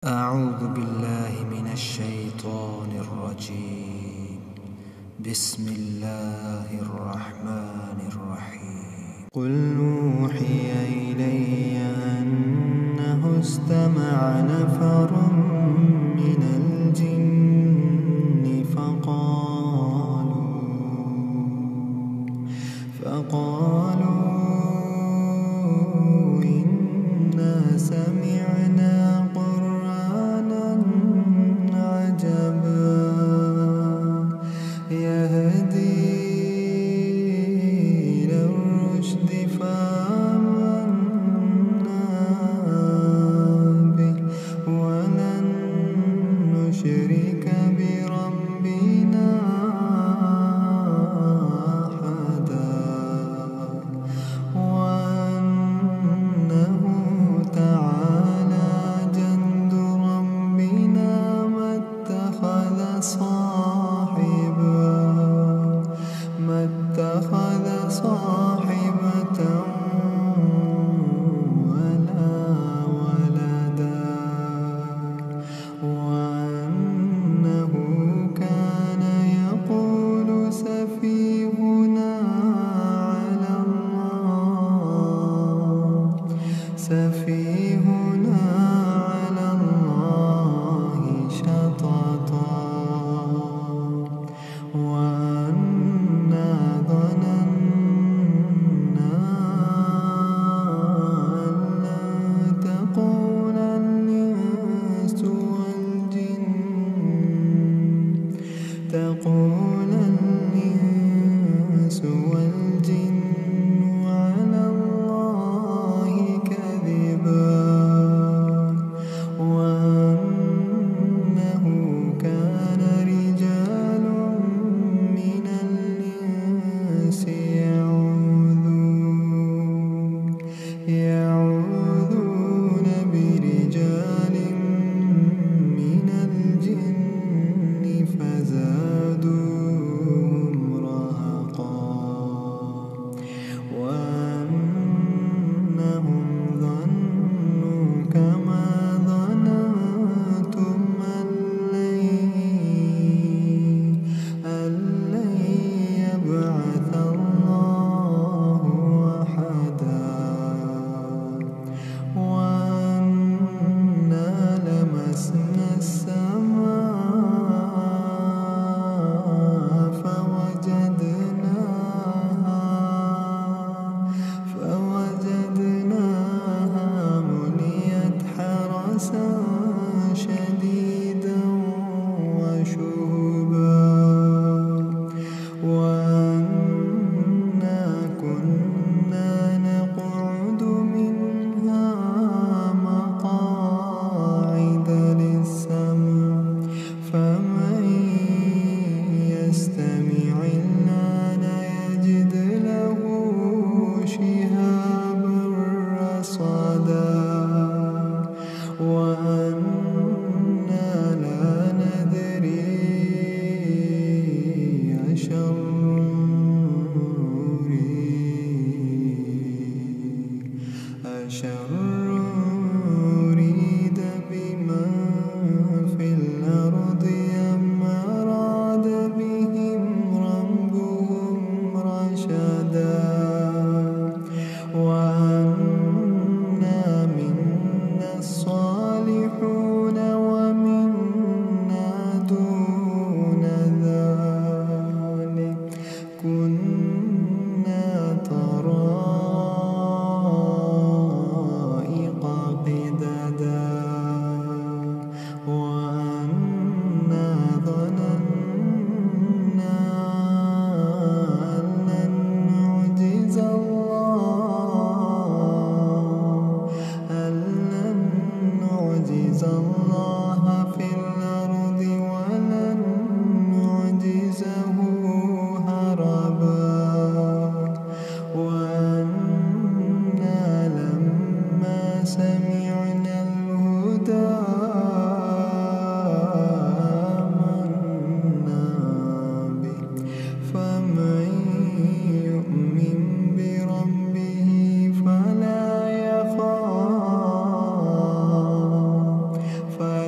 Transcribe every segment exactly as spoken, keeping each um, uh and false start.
أعوذ بالله من الشيطان الرجيم. بسم الله الرحمن الرحيم. قل أوحي إلي أنه استمع نفر من الجن فقالوا فقالوا إنا سمعنا قرآنا عجبا يهدي إلى الرشد فآمنا به ولن نشرك بربنا أحدا وأنه تعالى جد ربنا ما اتخذ صاحبا ما اتخذ صاحبة ولا ولدا وأنه كان يقول سفيهنا على الله سفيهنا على الله شططا وأنا ظننا أن لن تقول الإنس والجن تقول الإنس والجن على الله كذبا وأنه كان رجال من الإنس يعوذون يعوذون برجال من الجن فزادوهم رهقا وأنهم ظنوا كما ظننتم أن لن يبعث الله أحدا وأنا لمسنا السماء فوجدناها فوجدناها مليت حرسا شديدا وشهبا وأنا كنا نقعد منها مقاعد للسمع فمن يستمع الآن يجد له شهابا رصدا وأنا لا ندري أشر أشر أريد بمن في الأرض أم أراد بهم ربهم رشدا وأنا منا الصالحون ومنا دون ذلك كنا طرائق قددا وأنا ظننا أن لن نعجز الله أن لن نعجز الله في الأرض ولن نعجزه هربا وأنا لما سمعنا الهدى آمنا به فمن يؤمن بربه فلا يخاف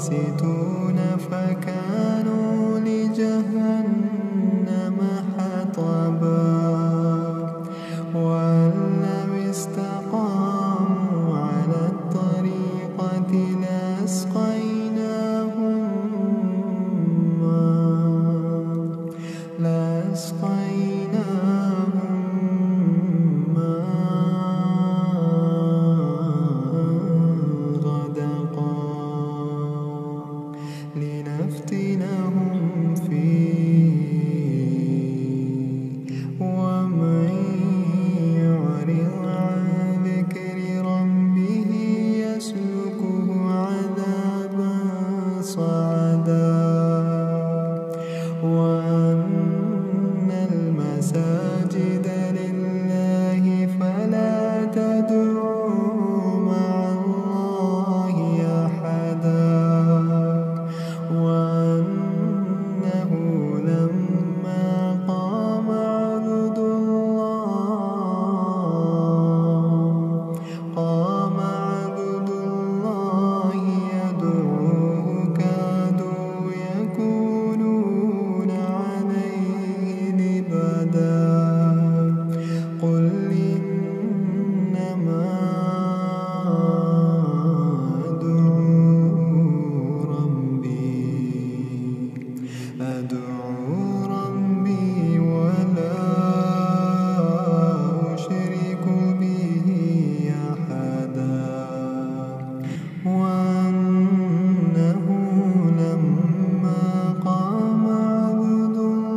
قاسطون فكانوا لجهنم حطبا وأن لو استقاموا على الطريقة لأسقيناهم ماء لأسقيناهم لنفتنهم فيه ومن يعرض عن ذكر ربه يسلكه عذابا صعدا وأن المساجد لله فلا تدعوا مع الله أحدا وأنه لما قام عبد الله قام عبد الله يدعوه كادوا يكونون عليه لبدا قل إنما أدعو ربي ولا أشرك به أحدا وأنه لما قام عبد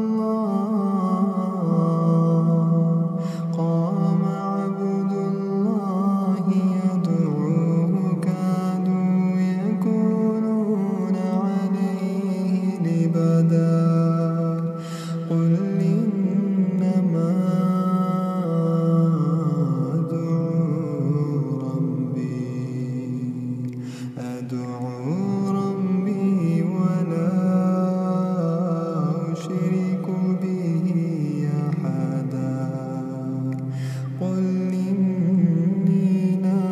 الله قام عبد الله يدعوه كادوا يكونون عليه لبدا قل إنما أدعو ربي أدعو ربي ولا أشرك به أحدا قل إني لا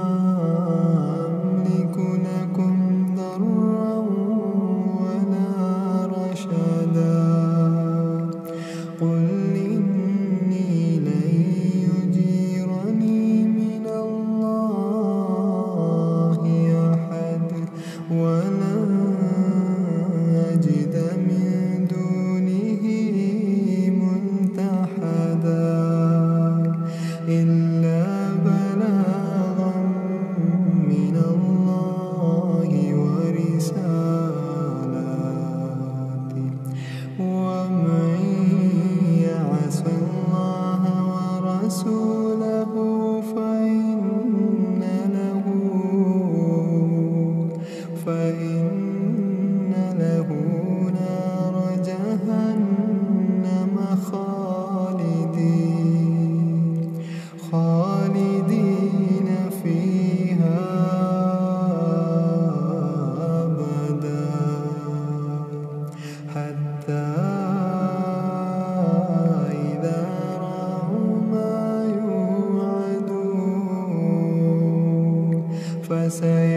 أملك لكم ضرا ولا رشدا قل إني لن يجيرني من الله أحد ولن أجد من دونه ملتحدا إلا بلاغا من الله ورسالاته ومن يعص الله ورسوله فإن له فإن له نار جهنم خالدين خالدين فيها أبدا حتى إذا رأوا ما يوعدون فسيعلمون